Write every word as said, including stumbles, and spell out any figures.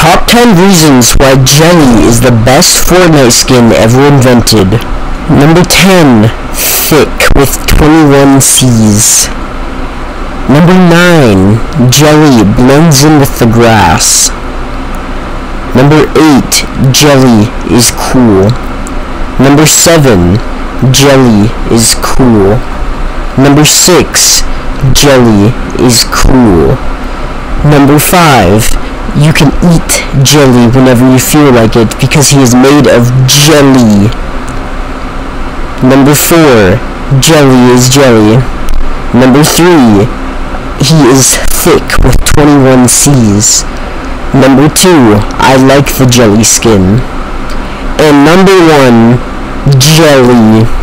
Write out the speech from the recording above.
Top ten reasons why jelly is the best Fortnite skin ever invented. Number ten. Thick with twenty-one C's. Number nine. Jelly blends in with the grass. Number eight. Jelly is cool. Number seven. Jelly is cool. Number six. Jelly is cool. Number five. You can eat jelly whenever you feel like it because he is made of jelly. Number four. Jelly is jelly. Number three. He is thick with twenty-one C's. Number two. I like the jelly skin. And number one. Jelly.